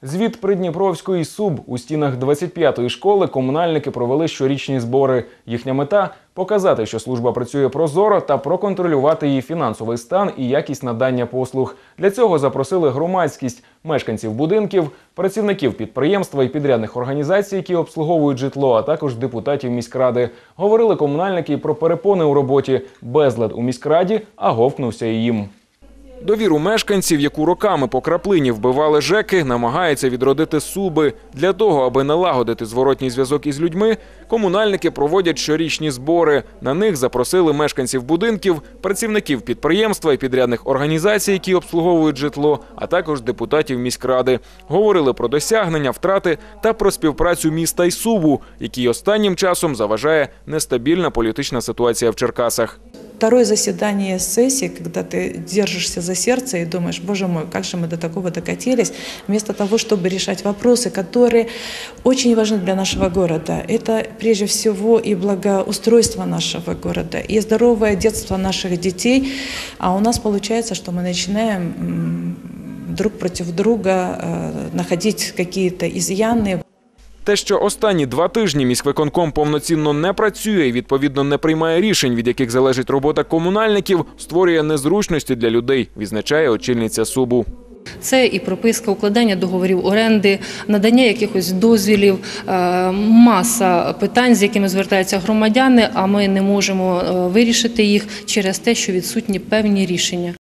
Звіт Придніпровської СУБ. У стінах 25-ї школи комунальники провели щорічні збори. Їхня мета – показати, що служба працює прозоро та проконтролювати її фінансовий стан і якість надання послуг. Для цього запросили громадськість, мешканців будинків, працівників підприємства і підрядних організацій, які обслуговують житло, а також депутатів міськради. Говорили комунальники і про перепони у роботі, безлад у міськраді, а говкнувся і їм. Довіру мешканців, яку роками по краплині вбивали ЖЕКи, намагаються відродити СУБи. Для того, аби налагодити зворотній зв'язок із людьми, комунальники проводять щорічні збори. На них запросили мешканців будинків, працівників підприємства і підрядних організацій, які обслуговують житло, а також депутатів міськради. Говорили про досягнення, втрати та про співпрацю міста і СУБу, якій останнім часом заважає нестабільна політична ситуація в Черкасах. Второе заседание сессии, когда ты держишься за сердце и думаешь, боже мой, как же мы до такого докатились, вместо того, чтобы решать вопросы, которые очень важны для нашего города. Это прежде всего и благоустройство нашего города, и здоровое детство наших детей. А у нас получается, что мы начинаем друг против друга находить какие-то изъяны. Те, що останні 2 тижні міськвиконком повноцінно не працює і, відповідно, не приймає рішень, від яких залежить робота комунальників, створює незручності для людей, відзначає очільниця СУБу. Це і прописка, укладання договорів оренди, надання якихось дозволів, маса питань, з якими звертаються громадяни, а ми не можемо вирішити їх через те, що відсутні певні рішення.